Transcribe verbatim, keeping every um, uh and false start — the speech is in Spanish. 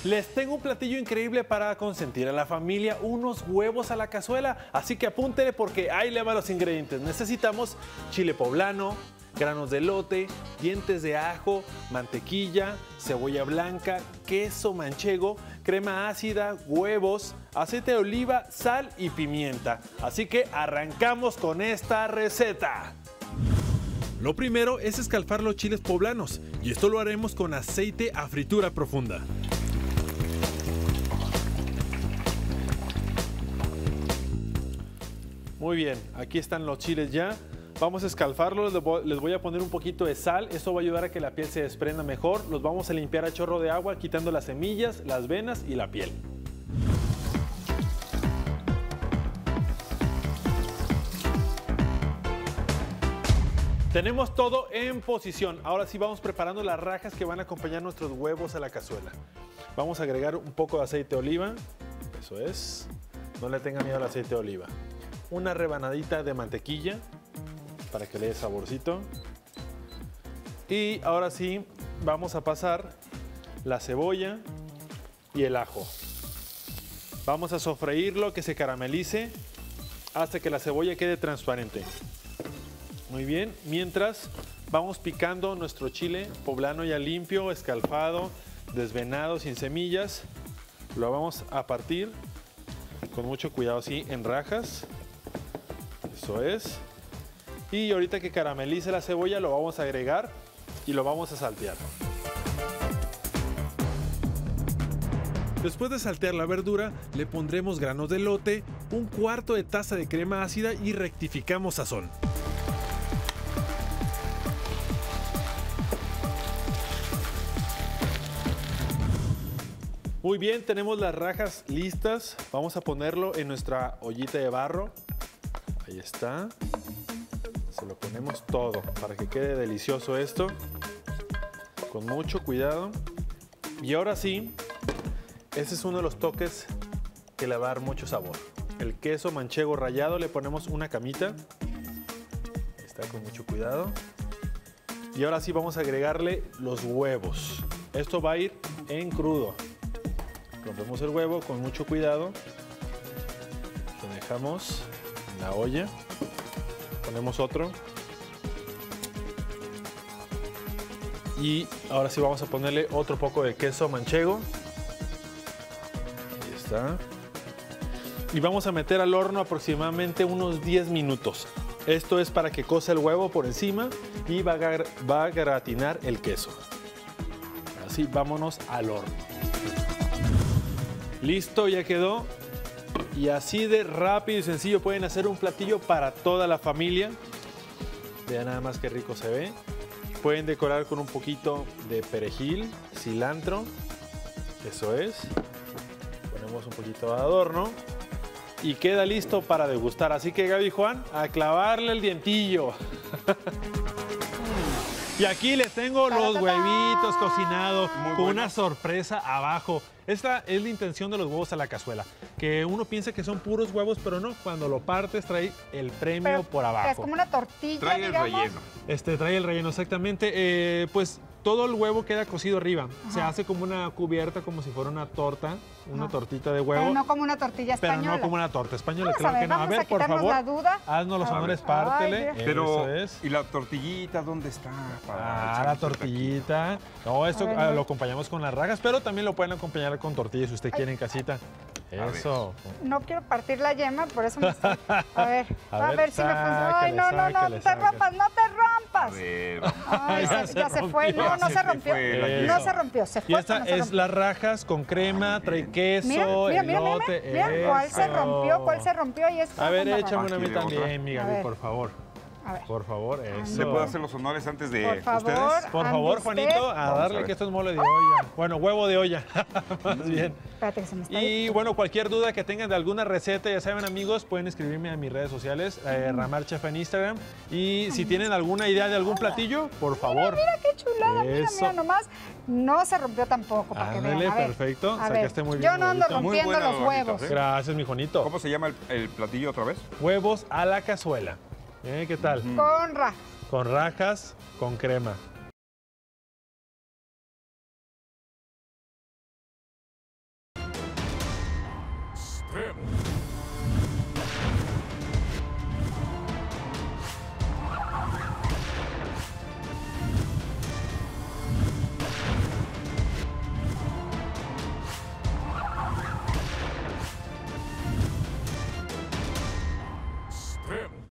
Les tengo un platillo increíble para consentir a la familia, unos huevos a la cazuela, así que apúntele porque ahí le van los ingredientes. Necesitamos chile poblano, granos de elote, dientes de ajo, mantequilla, cebolla blanca, queso manchego, crema ácida, huevos, aceite de oliva, sal y pimienta. Así que arrancamos con esta receta. Lo primero es escalfar los chiles poblanos y esto lo haremos con aceite a fritura profunda. Muy bien, aquí están los chiles ya. Vamos a escalfarlos, les voy a poner un poquito de sal, esto va a ayudar a que la piel se desprenda mejor. Los vamos a limpiar a chorro de agua, quitando las semillas, las venas y la piel. Tenemos todo en posición. Ahora sí vamos preparando las rajas que van a acompañar nuestros huevos a la cazuela. Vamos a agregar un poco de aceite de oliva, eso es, no le tengan miedo al aceite de oliva. Una rebanadita de mantequilla para que le dé saborcito. Y ahora sí vamos a pasar la cebolla y el ajo. Vamos a sofreírlo, que se caramelice hasta que la cebolla quede transparente. Muy bien, mientras vamos picando nuestro chile poblano ya limpio, escalfado, desvenado, sin semillas. Lo vamos a partir con mucho cuidado, así en rajas. Eso es. Y ahorita que caramelice la cebolla lo vamos a agregar y lo vamos a saltear. Después de saltear la verdura, le pondremos granos de elote, un cuarto de taza de crema ácida y rectificamos sazón. Muy bien, tenemos las rajas listas. Vamos a ponerlo en nuestra ollita de barro. Ahí está. Se lo ponemos todo para que quede delicioso esto. Con mucho cuidado. Y ahora sí, este es uno de los toques que le va a dar mucho sabor. El queso manchego rallado, le ponemos una camita. Ahí está, con mucho cuidado. Y ahora sí vamos a agregarle los huevos. Esto va a ir en crudo. Rompemos el huevo con mucho cuidado. Lo dejamos en la olla. Ponemos otro. Y ahora sí vamos a ponerle otro poco de queso manchego. Ahí está. Y vamos a meter al horno aproximadamente unos diez minutos. Esto es para que cosa el huevo por encima y va a, va a gratinar el queso. Así, vámonos al horno. Listo, ya quedó. Y así de rápido y sencillo pueden hacer un platillo para toda la familia. Vean nada más qué rico se ve. Pueden decorar con un poquito de perejil, cilantro. Eso es. Ponemos un poquito de adorno. Y queda listo para degustar. Así que Gaby y Juan, a clavarle el dientillo. Y aquí les tengo los huevitos cocinados con una sorpresa abajo. Esta es la intención de los huevos a la cazuela. Que uno piensa que son puros huevos, pero no. Cuando lo partes trae el premio pero, por abajo. Es como una tortilla, Trae digamos. el relleno. Este, trae el relleno, exactamente. Eh, pues todo el huevo queda cocido arriba. Ajá. Se hace como una cubierta, como si fuera una torta, una Ajá. tortita de huevo. Pero no como una tortilla española. Pero no como una torta española, vamos claro a ver, que no. A ver, a por favor, la duda. haznos los a honores, ver. pártele. Ay, Pero, eso es. ¿y la tortillita dónde está? Para Ah, la tortillita. No, esto ver, lo acompañamos con las rajas, pero también lo pueden acompañar con tortillas si usted Ay. quiere en casita. Eso. No quiero partir la yema, por eso me estoy... A ver, a, a ver, ver si me funciona. Ay, no, no, no, sáquele, no te sáquele. rompas, no te rompas. A ver, Ay, Ya se, se ya se fue, rompió. no, no Se se te rompió. fue la No yema. se rompió, se fue. Y esta no se es rompió. las rajas con crema, trae queso, Mira, mira, mira, mira, elote. mira, mira, cuál se eso. rompió, cuál se rompió y es A ver, como échame raro. una a mí Aquí de otra. también, mi A Gaby, ver. por favor. A ver. Por favor, eso. ¿se puede hacer los honores antes de Por favor. ustedes? Por ¿Han favor, visto? Juanito, a Vamos a darle ver. que esto es mole de olla. Bueno, huevo de olla, más bien. Espérate que se me está... Y bueno, cualquier duda que tengan de alguna receta, ya saben, amigos, pueden escribirme a mis redes sociales, eh, Ramar Chef en Instagram. Y si tienen alguna idea de algún platillo, por favor. Mira qué chulada, mira, Eso. mira nomás. No se rompió tampoco, para que vean. Ándale, A ver, perfecto. a ver, Sacaste muy bien, yo no ando huevito. Muy rompiendo buena, los Juanito, huevos. ¿eh? Gracias, mi Juanito. ¿Cómo se llama el, el platillo otra vez? Huevos a la cazuela. ¿Eh? ¿Qué tal? Con ra. Con rajas, con crema. him.